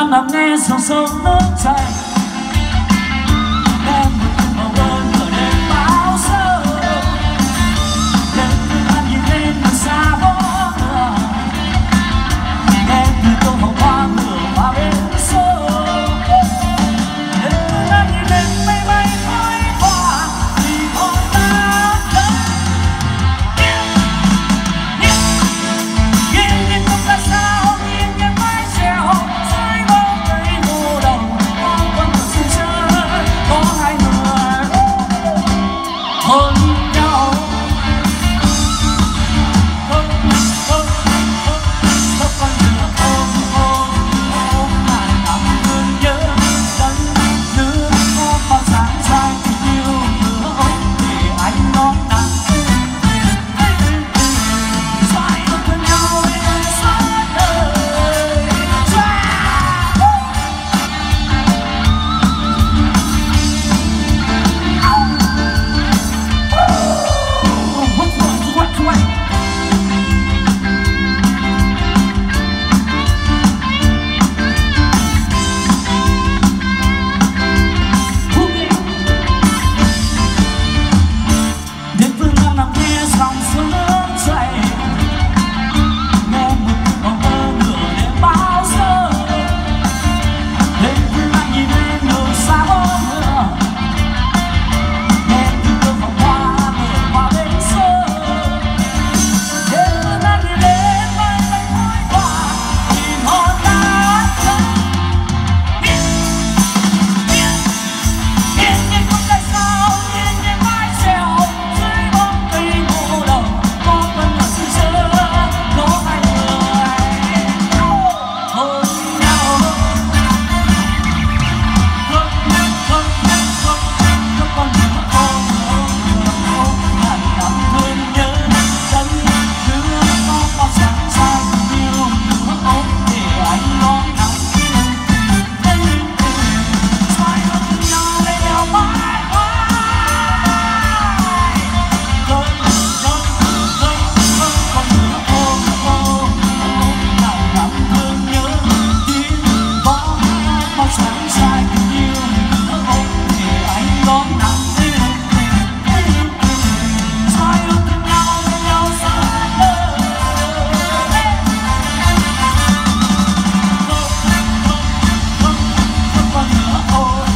năm nằm nghe sông sông nước chảy. Em màu ơn ở đêm bao giờ đêm từ anh nhìn lên từ xa vô ngờ. Em từ câu hồng hoa nở vào bên sông. Đêm từ anh nhìn lên mây bay khói hoa thì hồn ta đến. Nghiêng nghiêng không ra sao nghiêng nghiêng mái trèo dưới bóng cây ngô đầu có quân ở sân chơi có hai người hôn nhau. Không còn nữa ôm lại nằm thương nhớ đắng nước có bao sáng sai tình yêu nữa ôm thì anh non nặng. Xoay ôm thương nhau đến suốt đời. Đêm phương Nam nằm nghe dòng sông nước chảy. Nghe một bóng mơ nửa đêm bao giờ. Đêm phương Nam nhìn lên đường xa vô ngờ. Nghe tiếng cơn vòng hoa nở vào bên sông. Đêm phương Nam nhìn lên mây bay khói hoa nhìn hồn ta đến. Nghiêng nghiêng không tại sao nghiêng nghiêng mái trèo dưới bóng cây ngô đầu có quân ở sân chơi có hai người hôn nhau. Không còn nữa ôm lại nằm thương nhớ đắng nước có bao sáng sai tình yêu nữa ôm để anh non nặng. Xoay ôm thương nhau bên nhau mãi mãi. Không còn nữa ôm lại nằm thương nhớ tiếng bóng bao sáng sai tình yêu nữa ôm để anh non nặng. Xoay ôm thương nhau bên nhau suốt đời. Không còn nữa ôm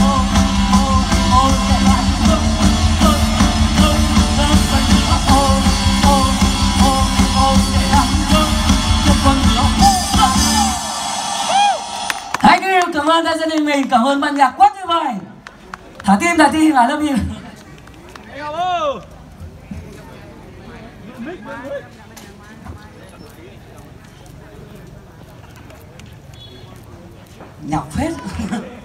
lại lại. Không còn nữa ôm để anh không còn nữa. Thank you, cảm ơn đại gia đình mình, cảm ơn ban nhạc quá tuyệt vời. Thả tim, I love you. Nhọc phết.